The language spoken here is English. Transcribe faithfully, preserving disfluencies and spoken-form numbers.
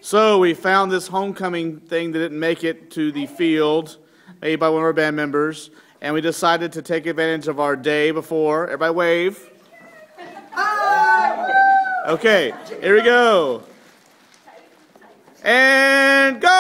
So we found this homecoming thing that didn't make it to the field, made by one of our band members, and we decided to take advantage of our day before. Everybody wave. Okay, here we go. And go!